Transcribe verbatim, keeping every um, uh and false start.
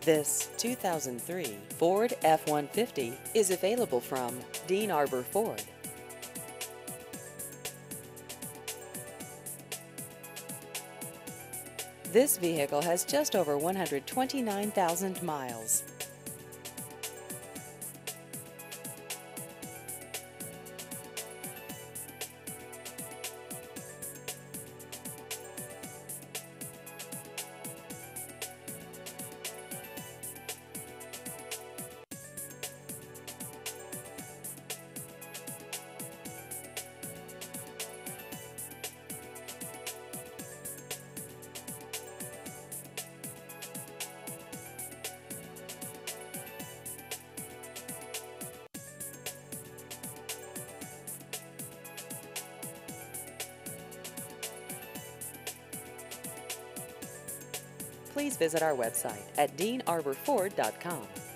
This two thousand three Ford F one fifty is available from Dean Arbour Ford. This vehicle has just over one hundred twenty-nine thousand miles. Please visit our website at dean arbor ford dot com.